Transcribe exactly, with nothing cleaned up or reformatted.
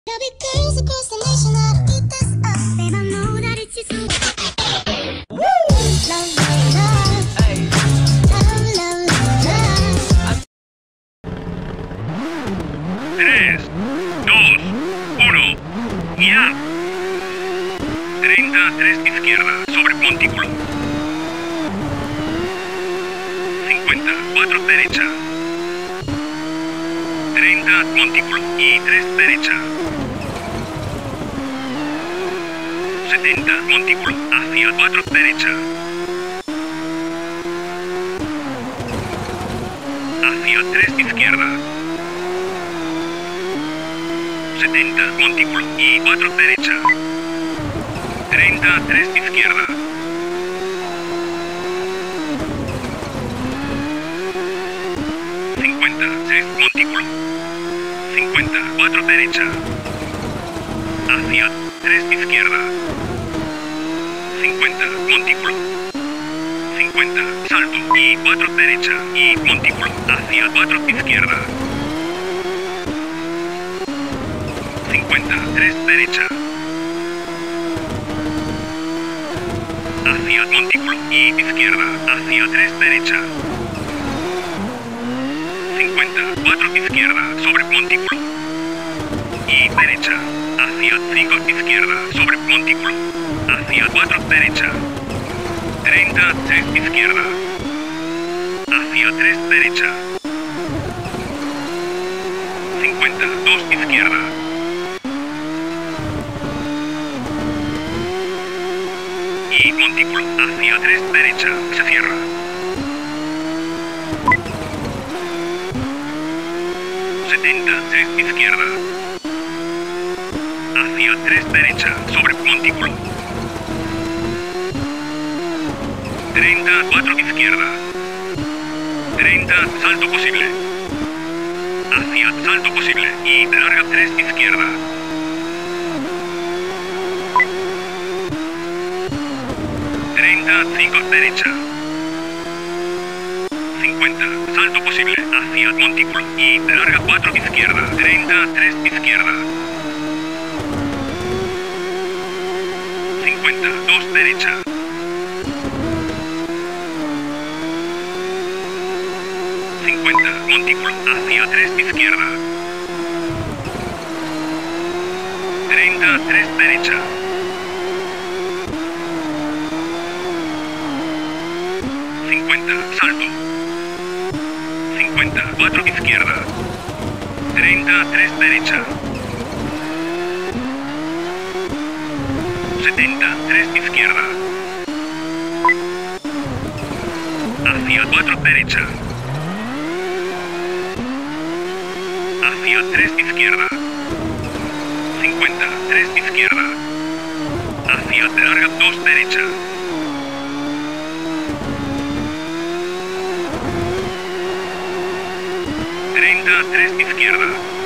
Tres, dos, uno, ya. treinta, tres izquierda, sobre montículo. cincuenta, cuatro derecha. treinta, montículo y tres derecha. setenta, montículo, hacia cuatro derecha. Hacia tres izquierda. setenta, montículo y cuatro derecha. treinta, tres izquierda. cincuenta, seis, montículo. cincuenta, cuatro derecha. Hacia tres izquierda. cincuenta, montículo. cincuenta, salto y cuatro derecha y montículo hacia cuatro izquierda. cincuenta, tres derecha. Hacia montículo y izquierda, hacia tres derecha. cincuenta, cuatro izquierda, sobre montículo. Y derecha, hacia cinco izquierda, sobre montículo. Hacia cuatro derecha. treinta, tres izquierda. Hacia tres derecha. cincuenta, dos izquierda. Y montículo hacia tres derecha. Se cierra. setenta, tres izquierda. Hacia tres derecha. Sobre montículo. treinta, cuatro izquierda. treinta, salto posible. Hacia salto posible. Y de larga tres izquierda. treinta, cinco derecha. cincuenta, salto posible. Hacia montículo. Y de larga cuatro izquierda. treinta, tres izquierda. cincuenta, dos derecha. cincuenta, montículo hacia tres izquierda. treinta, tres derecha. cincuenta, salto. cincuenta, cuatro izquierda. treinta, tres derecha. setenta, tres izquierda. Hacia cuatro derecha. Hacia tres izquierda. cincuenta, tres izquierda. Hacia de larga dos derecha. treinta, tres izquierda.